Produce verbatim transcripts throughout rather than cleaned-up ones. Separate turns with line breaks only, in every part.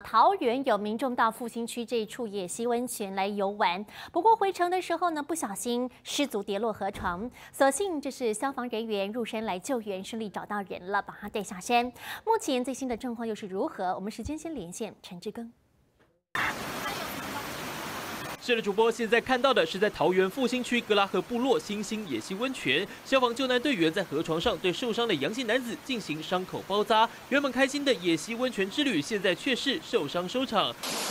桃园有民众到复兴区这一处野溪温泉来游玩，不过回程的时候呢，不小心失足跌落河床，所幸这是消防人员入山来救援，顺利找到人了，把他带下山。目前最新的状况又是如何？我们时间先连线陈志庚。
是的，主播现在看到的是在桃园复兴区格拉河部落新兴野溪温泉，消防救难队员在河床上对受伤的杨姓男子进行伤口包扎。原本开心的野溪温泉之旅，现在却是受伤收场。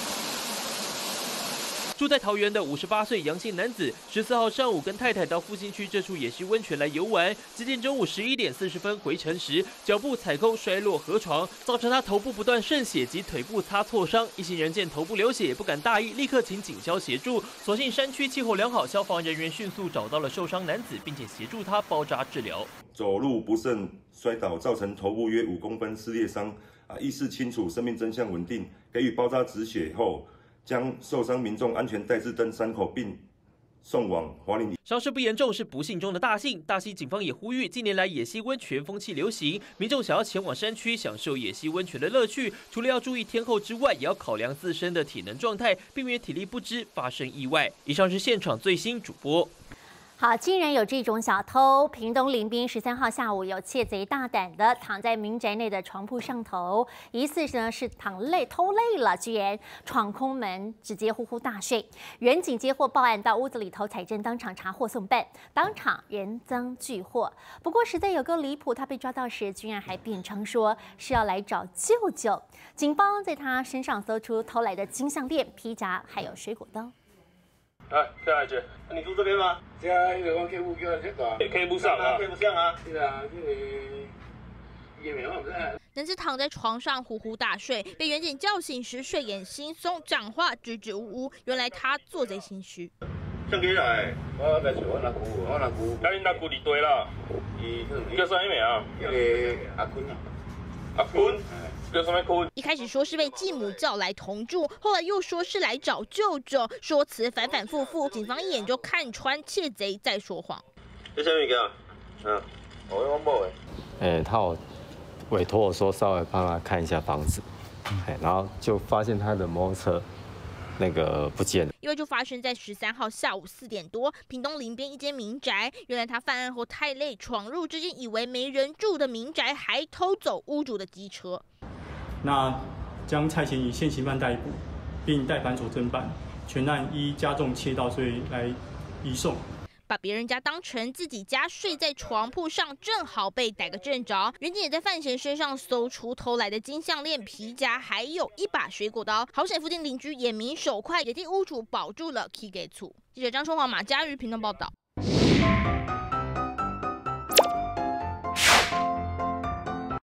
住在桃园的五十八岁杨姓男子，十四号上午跟太太到复兴区这处野溪温泉来游玩，接近中午十一点四十分回程时，脚步踩空摔落河床，造成他头部不断渗血及腿部擦挫伤。一行人见头部流血，不敢大意，立刻请警消协助。所幸山区气候良好，消防人员迅速找到了受伤男子，并且协助他包扎治疗。
走路不慎摔倒，造成头部约五公分撕裂伤，啊，意识清楚，生命真相稳定，给予包扎止血后。 将受伤民众安全带至登山口，并送往华林。
伤势不严重，是不幸中的大幸。大溪警方也呼吁，近年来野溪温泉风气流行，民众想要前往山区享受野溪温泉的乐趣，除了要注意天候之外，也要考量自身的体能状态，避免体力不支发生意外。以上是现场最新主播。
好，竟然有这种小偷！屏东林滨十三号下午，有窃贼大胆的躺在民宅内的床铺上头，疑似呢是躺累偷累了，居然闯空门，直接呼呼大睡。员警接获报案，到屋子里头采证，当场查获送办，当场人赃俱获。不过实在有个离谱，他被抓到时，居然还辩称说是要来找舅舅。警方在他身上搜出偷来的金项链、皮夹，还有水果刀。
来，下来姐，你住这边吗？
这那个我客户叫这个
，K 不上啊，K 不上啊。
是啊，这个也没有在。
男子躺在床上呼呼大睡，被员警叫醒时睡眼惺忪，讲话支支吾吾。原来他做贼心虚。
上几来？
我来找我那姑，我那姑。
赶紧拿姑离堆啦。伊叫啥名啊？
那个阿坤啊。
阿坤。
一开始说是被继母叫来同住，后来又说是来找舅舅，说辞反反复复，警方一眼就看穿窃贼在说谎。
这什么物件？嗯，我我某的。
哎，他有委托我说稍微帮他看一下房子，哎，然后就发现他的摩托车那个不见了。
因为就发生在十三号下午四点多，屏东林边一间民宅。原来他犯案后太累，闯入这间以为没人住的民宅，还偷走屋主的机车。
那将蔡前以现行犯逮捕，并带反所侦办，全案依加重窃盗罪来移送。
把别人家当成自己家，睡在床铺上，正好被逮个正着。员警也在范闲身上搜出偷来的金项链、皮夹，还有一把水果刀。好险附近邻居眼明手快，也替屋主保住了 key 给处。记者张春华、马嘉瑜屏东报道。